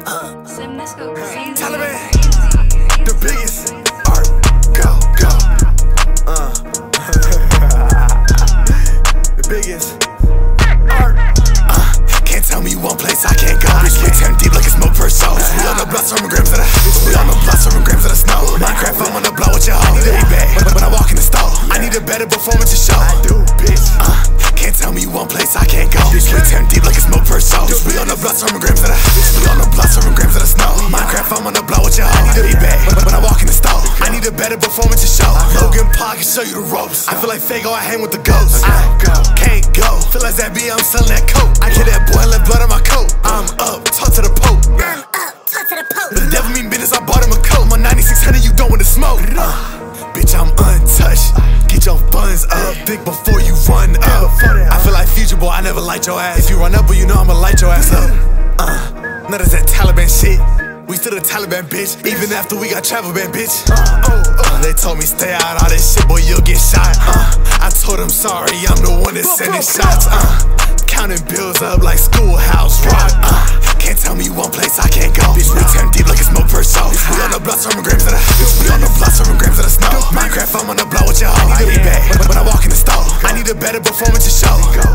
Let's go crazy. Taliban, the biggest. Art, go. The biggest. Art. Can't tell me one place I can't go. Bitch, we turn deep like a smoke per soul. We on the block serving grams of the. We on the block serving grams of the snow. Minecraft, I'm on the block with your hoe. Need a bag when I walk in the store. I need a better performance to show. I do, bitch. Can't tell me one place I can't go. Bitch, we turn deep like a smoke per soul. We on the block serving grams of the. We on the block serving grams of the snow. Minecraft, I'm on the block with your hoe. Need a bag when I walk in the store. I need a better performance to show. Logan Paul can show you the ropes. I feel like Fago, I hang with the ghosts. I can't go. Feel like that B, I'm selling that coke. I get that boy, left blood on my coat. I'm up, talk to the Pope. I'm up, talk to the Pope. But the devil mean business, I bought him a coat. My 9600, you don't want to smoke. Bitch, I'm untouched. Get your buns up, think before you run up. I feel like Future Boy, I never light your ass. If you run up, well, you know I'ma light your ass up. None of that Taliban shit. We still the Taliban, bitch. Even after we got travel ban, bitch. They told me stay out all this shit, boy, you'll get shot. I told them sorry, I'm the one that's sending shots. Counting bills up like schoolhouse rock. Can't tell me one place I can't go. Bitch, we turn deep like a smoke per soul. We on the block serving grams of the. We on the block serving grams of the snow. Minecraft, I'm on the block with your hoe. I need a bag when I walk in the store. I need a better performance to show.